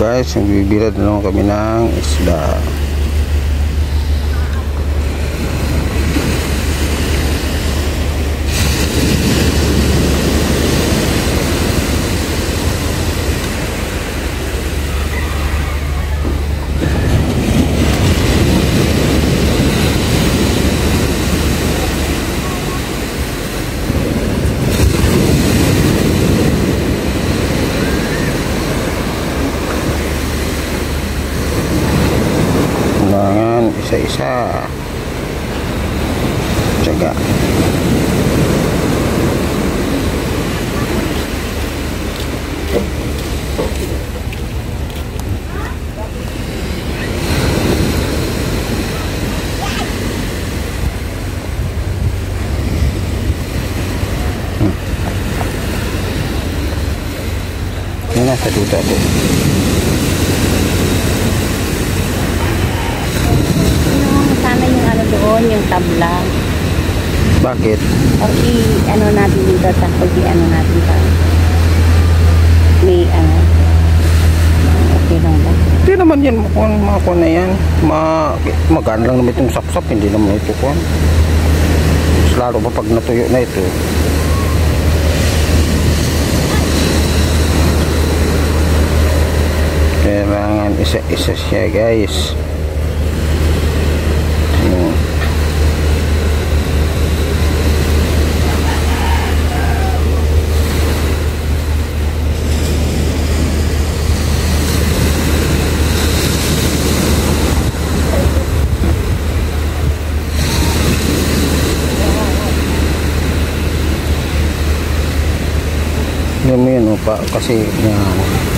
guys, nagbibirad na naman kami ng isda. Isa-isa, tsaga. Yan nasa duda po. Doon yung tabla. Bakit? O ano natin dito tapos ano natin pa. May okay lang ba? Hindi naman yan mga kuwan na yan. Magana lang naman itong sapsap, hindi naman ito kuwan. Mas lalo pa pag natuyo na ito. Kailangan isa-isa siya guys. Yan mo yun, kasi yan.